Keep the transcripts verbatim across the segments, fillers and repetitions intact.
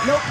Nope.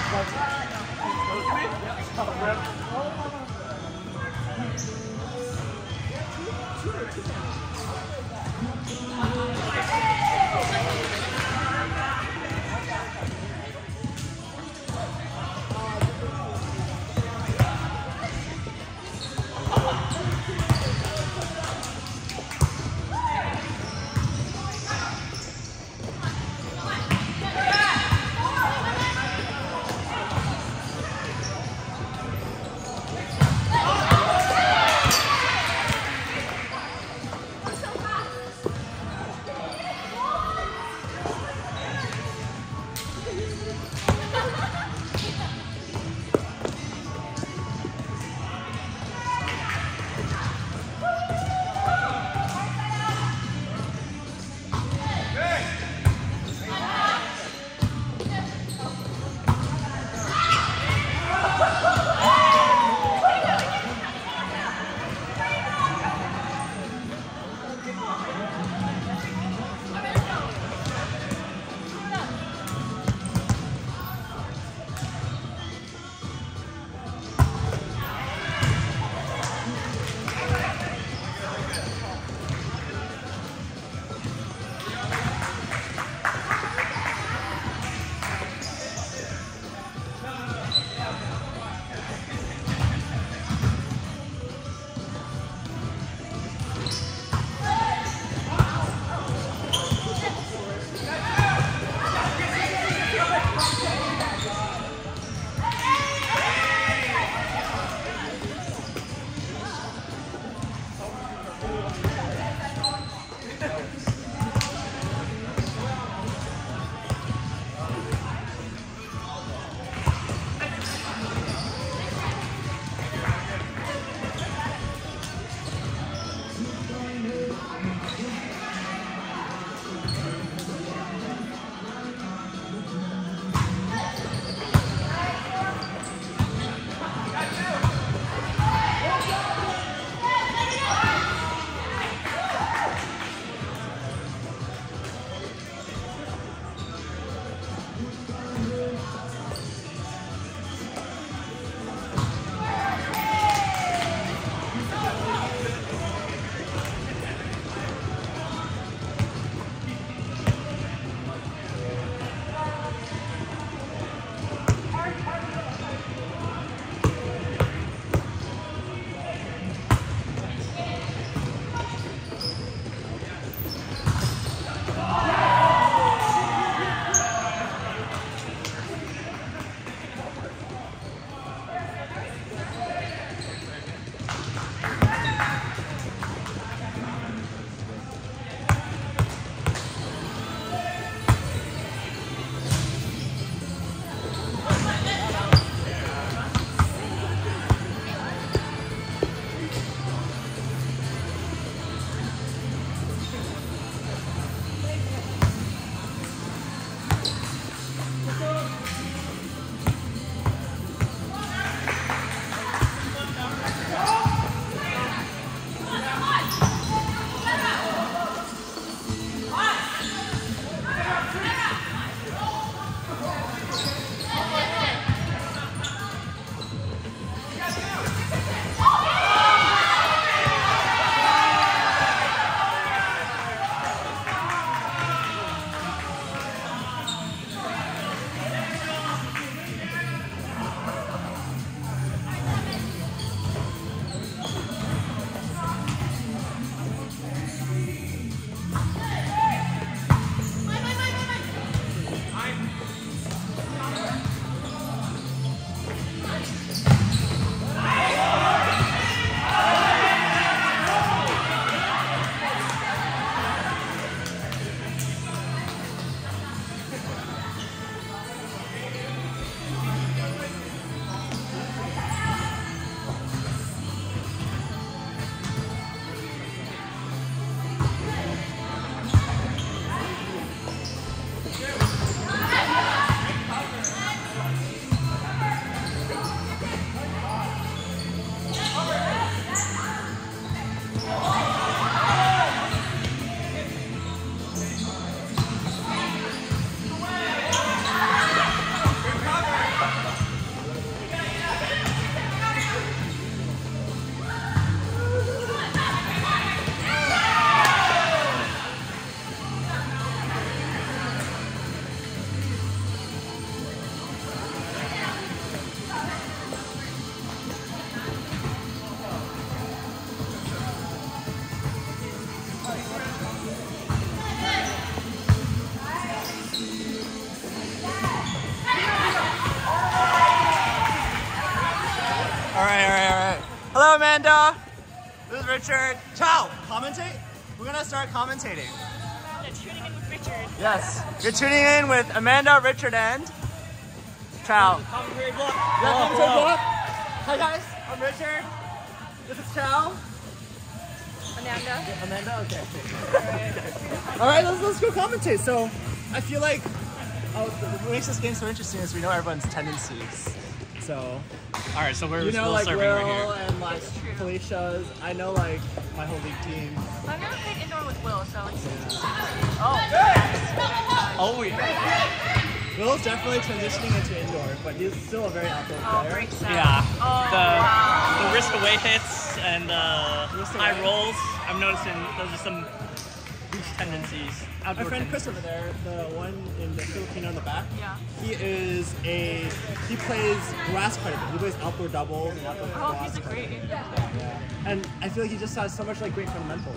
Hello, Amanda. This is Richard. Ciao. Commentate? We're gonna start commentating. You're tuning in with Richard. Yes. You're tuning in with Amanda, Richard, and Ciao. Commentary block. Yeah, commentary block. Hi guys. I'm Richard. This is Ciao. Amanda. Amanda. Okay. All right. Let's let's go commentate. So, I feel like oh, what makes this game so interesting is we know everyone's tendencies. So. All right, so we're You know, still like serving Will right here. and like Felicia's. I know like my whole league team. I've never played indoor with Will, so it's. Yeah. Oh. Oh yeah. Will's definitely transitioning into indoor, but he's still a very outdoor Oh, player. great set. Yeah. Oh, the wow. the risk away hits and uh, Risk high away. rolls. I'm noticing those are some huge tendencies. My Outdoor friend Chris tendencies. over there, the one in the Filipino in the back, Yeah. he is a he plays grass quite a bit. He plays outdoor doubles and outdoor Oh, grass. he's a quite great bit. indoor. Yeah. And I feel like he just has so much like great fundamentals.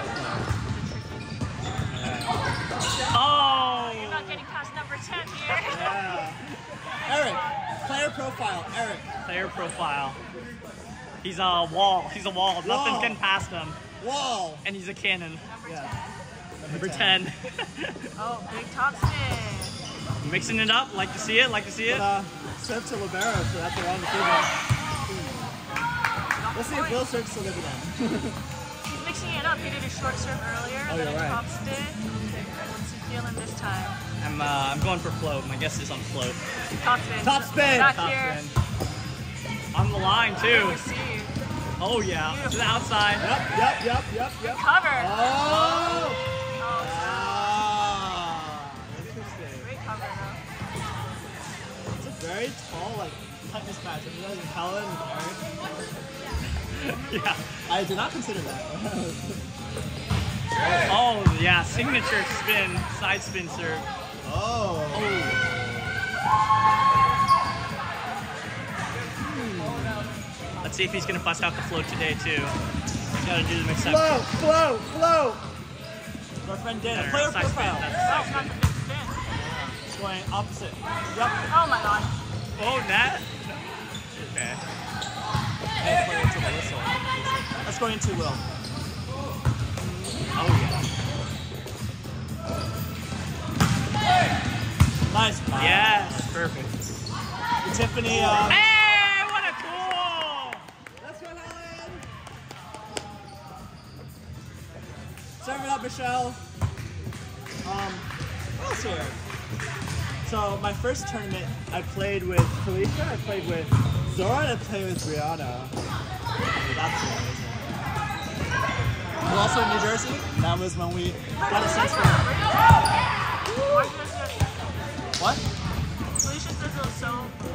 Oh. You're not getting past number ten here. Yeah. Eric, player profile. Eric. Player profile. He's a wall. He's a wall. Wall. Nothing's getting past him. Wall. And he's a cannon. Yeah. Number ten. Oh, big top spin. Mixing it up. Like to see it. Like to see it. But, uh, serve to Libero, so that's the wrong decision. Let's see if Will serves to Libero. He's mixing it up. He did a short serve earlier, Oh, then you're a right. top spin. What's he feeling this time? I'm uh, I'm going for float. My guess is on float. Top spin. Top spin. Back Top here. spin. On the line too. Receive. Oh yeah. To the outside. Yep, yep, yep, yep, yep. Cover. Oh! Oh, Ah, interesting. great cover though. It's a very tall, like, tightness match. I mean, like Helen and Eric. Yeah. I did not consider that. Oh yeah. Signature spin. Side spin serve. Oh. Let's see if he's gonna bust out the float today too. He's gotta do the mix up. Flow, flow, flow. My friend did. Better, Player side spin, profile. that's Oh, side it's not spin. the big spin. It's going opposite. Yep. Oh my god. Oh, that. Okay. Let's play into the whistle. Let's go into Will. Oh Nice. yeah. Yes. Perfect. Tiffany. Um, Hey, what a cool! Let's go, Helen. Serve it up, Michelle. Um, what else here? So my first tournament, I played with Felicia, I played with Zora, and I played with Brianna. That's amazing. We're also in New Jersey. That was when we got a sense for what? Felicia's does so.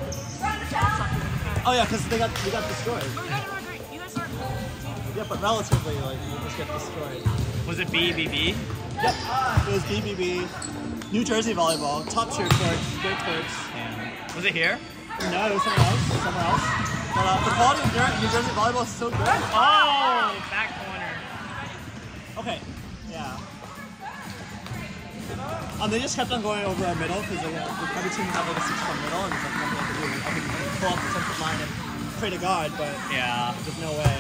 Oh yeah, because they got we got destroyed. Oh, you guys were great. You guys were. Yeah, but relatively, like we just get destroyed. Was it B B B? Yep, it was B B B, New Jersey volleyball, top tier courts, great courts. Yeah. Was it here? No, it was somewhere else, somewhere else. But uh, the quality of New Jersey volleyball is so good. Oh, back corner. Okay, yeah. Um, they just kept on going over our middle because like, uh, every team had like a six-point middle, and there's like nothing I could do. I could pull up the central line and pray to God, but Yeah. there's no way.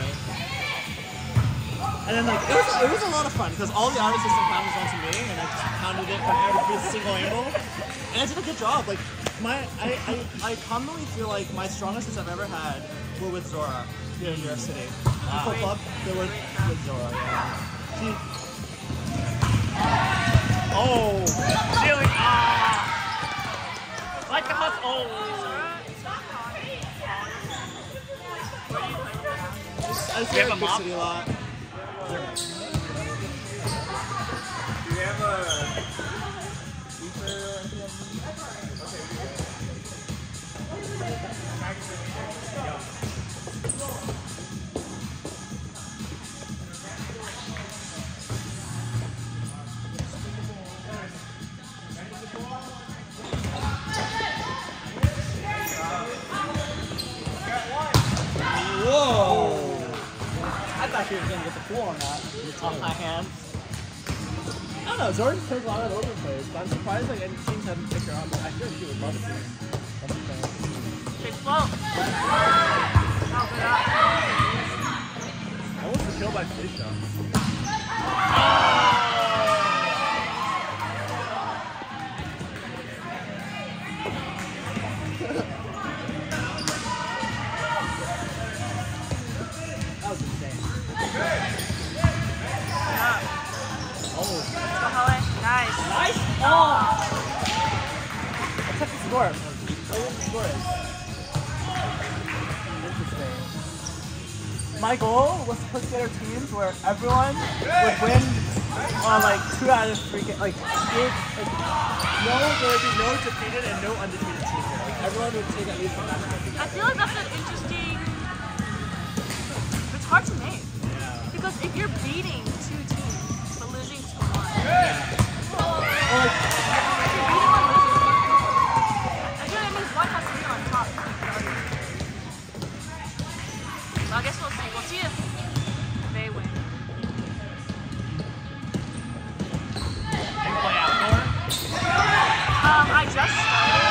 And then like it was it was a lot of fun because all the auto system pounded onto me, and I just pounded it from every single angle, and I did a good job. Like my I, I, I commonly feel like my strongest hits I've ever had were with Zora here in New York City. Wow. Club, they were with Zora. Yeah. She, Oh, ceiling. Ah. Like the hus. Oh. I see We have her a at Big mop? City a lot. Do you have a Whoa! I thought she was gonna get the pool on that. Off my hand. I don't know, Jordan plays a lot of open plays, but I'm surprised like any teams haven't picked her up. I feel like she would love to. Big float. Help it up. by Felicia. That was insane. Oh. Go, Holly. Nice. Nice. Oh. I'll check the score. I'll look at the score is. Interesting. My goal was to put together teams where everyone would win on like two out of three games. Like, it, like, no, there would be no defeated and no undefeated teams. Like, everyone would take at least one match. I feel like that's an interesting. It's hard to name. Yeah. Because if you're beating two teams but losing to one, Or like, if you're beating one, losing to one, I feel like that means one has to be on top. So I guess we'll see. We'll see if they win. You play outdoor? Um, I just started.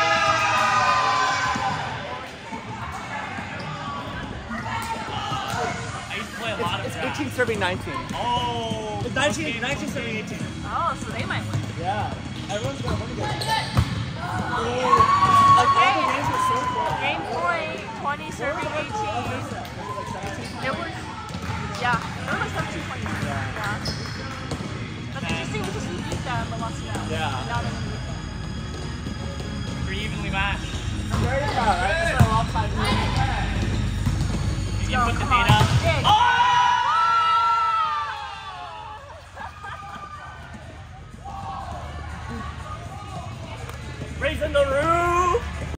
I used to play a lot of it's track. eighteen serving nineteen. Oh. It's nineteen, nineteen serving eighteen. Oh, so they might win. Yeah. Everyone's gonna win against them. Like, all the games were so close. Game point, twenty serving eighteen. It was, yeah, it was like seventeen twenty. Yeah. That's interesting because we beat them but lost to them. Yeah. Now they're gonna beat them. Pretty evenly matched. I'm very proud, right? This is a long time. Did you Go, put the come on. data? Dig. Oh! Raising the